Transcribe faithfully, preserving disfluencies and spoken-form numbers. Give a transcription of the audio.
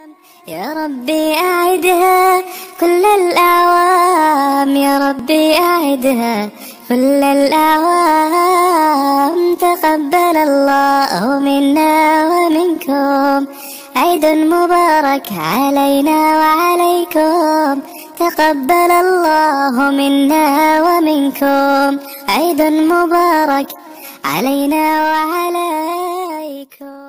يا ربي أعدها كل الأعوام، يا ربي أعدها كل الأعوام. تقبل الله منا ومنكم، عيد مبارك علينا وعليكم. تقبل الله منا ومنكم، عيد مبارك علينا وعليكم.